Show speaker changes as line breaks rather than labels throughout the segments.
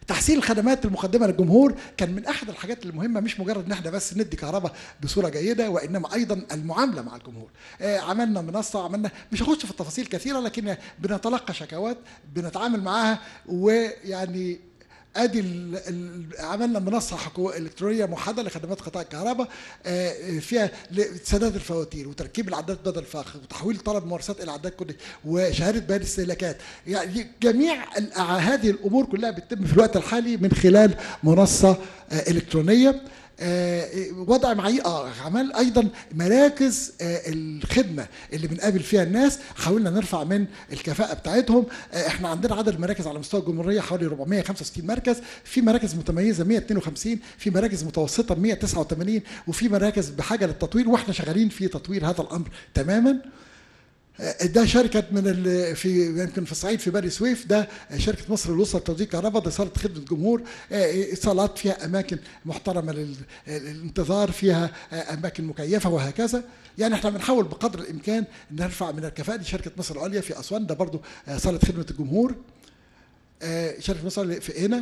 تحسين الخدمات المقدمه للجمهور كان من احد الحاجات المهمه، مش مجرد ان احنا بس ندي كهرباء بصوره جيده، وانما ايضا المعامله مع الجمهور. عملنا منصه، عملنا، مش هخش في التفاصيل كثيره، لكن بنتلقى شكاوات بنتعامل معاها، ويعني ادي عملنا منصه الكترونيه موحده لخدمات قطاع الكهرباء، فيها سداد الفواتير وتركيب العداد بدل فاخ وتحويل طلب الممارسات الى عداد كلي وشهاده بيان الاستهلاكات. يعني جميع هذه الامور كلها بتتم في الوقت الحالي من خلال منصه الكترونيه. وضع معايير عمل ايضا مراكز الخدمه اللي بنقابل فيها الناس، حاولنا نرفع من الكفاءه بتاعتهم. احنا عندنا عدد المراكز على مستوى الجمهوريه حوالي 465 مركز، في مراكز متميزه 152، في مراكز متوسطه 189، وفي مراكز بحاجه للتطوير، واحنا شغالين في تطوير هذا الامر تماما. ده شركه في يمكن في الصعيد في بني سويف، ده شركه مصر للوصله لتوزيع كهرباء، ده صاله خدمه جمهور، صالات فيها اماكن محترمه للانتظار، فيها اماكن مكيفه وهكذا. يعني احنا بنحاول بقدر الامكان نرفع من الكفاءه. دي شركه مصر العليا في اسوان، ده برضو صاله خدمه الجمهور. شركه مصر في هنا.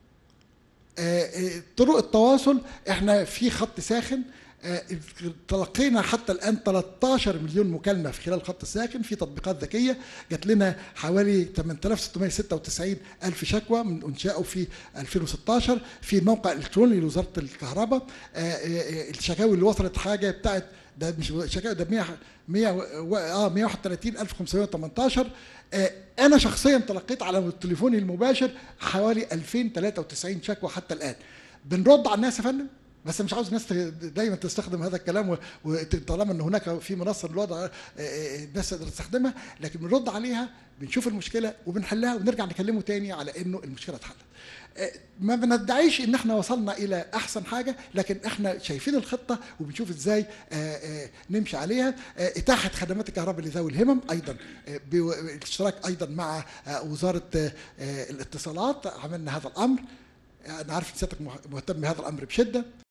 طرق التواصل، احنا في خط ساخن تلقينا حتى الآن 13 مليون مكالمة في خلال الخط الساخن. في تطبيقات ذكية جات لنا حوالي 8696 ألف شكوى من إنشائه في 2016. في موقع إلكتروني لوزارة الكهرباء. الشكاوي اللي وصلت حاجة بتاعت، ده مش شكاوي، ده 131518. أنا شخصيا تلقيت على تليفوني المباشر حوالي 2093 شكوى حتى الآن. بنرد على الناس يا فندم، بس مش عاوز الناس دايما تستخدم هذا الكلام، وطالما ان هناك في منصه للوضع الناس تقدر تستخدمها، لكن بنرد عليها، بنشوف المشكله وبنحلها ونرجع نكلمه تاني على انه المشكله اتحلت. ما بندعيش ان احنا وصلنا الى احسن حاجه، لكن احنا شايفين الخطه وبنشوف ازاي نمشي عليها. اتاحه خدمات الكهرباء لذوي الهمم ايضا بالاشتراك ايضا مع وزاره الاتصالات، عملنا هذا الامر. انا عارف ان سيادتك مهتم بهذا الامر بشده.